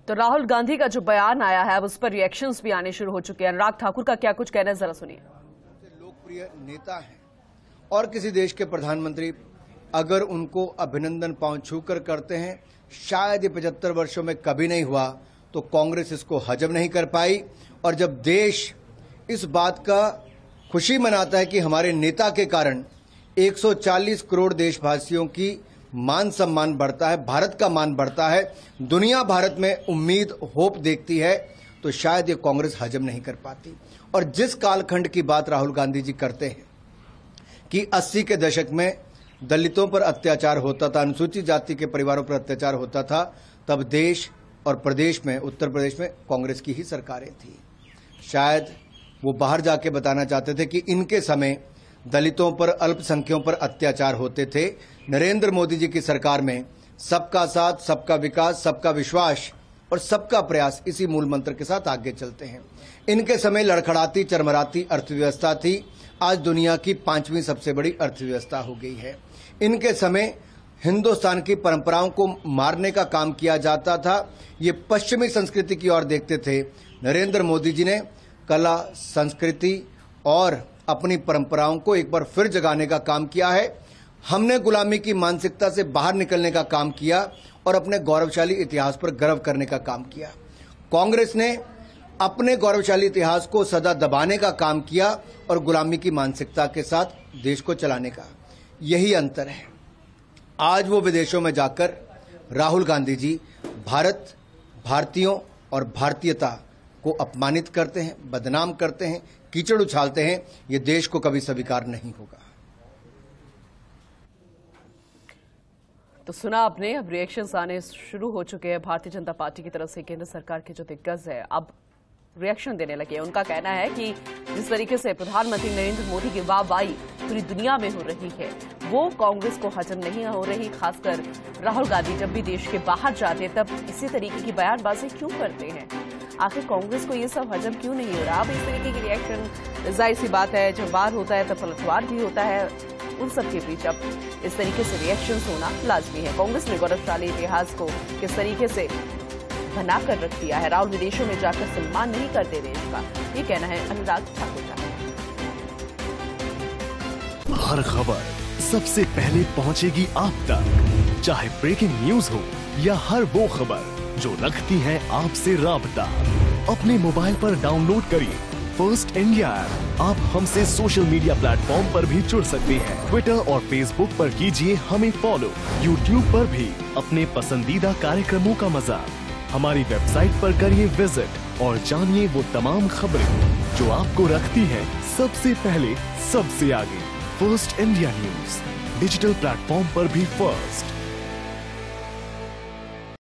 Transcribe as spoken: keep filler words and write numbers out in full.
तो राहुल गांधी का जो बयान आया है अब उस पर रिएक्शंस भी आने शुरू हो चुके हैं। अनुराग ठाकुर का क्या कुछ कहना है, जरा सुनिए। लोकप्रिय नेता हैं और किसी देश के प्रधानमंत्री अगर उनको अभिनंदन पांव छूकर करते हैं, शायद ये पचहत्तर वर्षों में कभी नहीं हुआ, तो कांग्रेस इसको हजम नहीं कर पाई। और जब देश इस बात का खुशी मनाता है कि हमारे नेता के कारण एक सौ चालीस करोड़ देशवासियों की मान सम्मान बढ़ता है, भारत का मान बढ़ता है, दुनिया भारत में उम्मीद होप देखती है, तो शायद ये कांग्रेस हजम नहीं कर पाती। और जिस कालखंड की बात राहुल गांधी जी करते हैं कि अस्सी के दशक में दलितों पर अत्याचार होता था, अनुसूचित जाति के परिवारों पर अत्याचार होता था, तब देश और प्रदेश में, उत्तर प्रदेश में कांग्रेस की ही सरकारें थी। शायद वो बाहर जाके बताना चाहते थे कि इनके समय दलितों पर, अल्पसंख्यकों पर अत्याचार होते थे। नरेंद्र मोदी जी की सरकार में सबका साथ, सबका विकास, सबका विश्वास और सबका प्रयास, इसी मूल मंत्र के साथ आगे चलते हैं। इनके समय लड़खड़ाती, चरमराती अर्थव्यवस्था थी, आज दुनिया की पांचवी सबसे बड़ी अर्थव्यवस्था हो गई है। इनके समय हिंदुस्तान की परंपराओं को मारने का काम किया जाता था, ये पश्चिमी संस्कृति की ओर देखते थे। नरेंद्र मोदी जी ने कला, संस्कृति और अपनी परंपराओं को एक बार फिर जगाने का काम किया है। हमने गुलामी की मानसिकता से बाहर निकलने का काम किया और अपने गौरवशाली इतिहास पर गर्व करने का काम किया। कांग्रेस ने अपने गौरवशाली इतिहास को सदा दबाने का काम किया और गुलामी की मानसिकता के साथ देश को चलाने का, यही अंतर है। आज वो विदेशों में जाकर राहुल गांधी जी भारत, भारतीयों और भारतीयता को अपमानित करते हैं, बदनाम करते हैं, कीचड़ उछालते हैं। ये देश को कभी स्वीकार नहीं होगा। तो सुना आपने, अब रिएक्शंस आने शुरू हो चुके हैं भारतीय जनता पार्टी की तरफ से। केंद्र सरकार के जो दिग्गज है अब रिएक्शन देने लगे। उनका कहना है कि जिस तरीके से प्रधानमंत्री नरेंद्र मोदी की वाहवाही पूरी दुनिया में हो रही है, वो कांग्रेस को हजम नहीं हो रही। खासकर राहुल गांधी जब भी देश के बाहर जाते तब इसी तरीके की बयानबाजी क्यों करते हैं? आखिर कांग्रेस को ये सब हजम क्यों नहीं हो रहा? अब इस तरीके की रिएक्शन, जाहिर सी बात है, जब वार होता है तब पलटवार भी होता है। उन सब के बीच अब इस तरीके से रिएक्शंस होना लाजमी है। कांग्रेस ने गौरवशाली इतिहास को किस तरीके से बनाकर रख दिया है, राहुल विदेशों में जाकर सम्मान नहीं करते देश का, ये कहना है अनुराग ठाकुर का। हर खबर सबसे पहले पहुंचेगी आप तक, चाहे ब्रेकिंग न्यूज हो या हर वो खबर जो रखती है आपसे राबता। अपने मोबाइल पर डाउनलोड करिए फर्स्ट इंडिया ऐप। आप हमसे सोशल मीडिया प्लेटफॉर्म पर भी जुड़ सकते हैं। ट्विटर और फेसबुक पर कीजिए हमें फॉलो। यूट्यूब पर भी अपने पसंदीदा कार्यक्रमों का मजा। हमारी वेबसाइट पर करिए विजिट और जानिए वो तमाम खबरें जो आपको रखती है सबसे पहले, सबसे आगे। First India news digital platform पर भी फर्स्ट।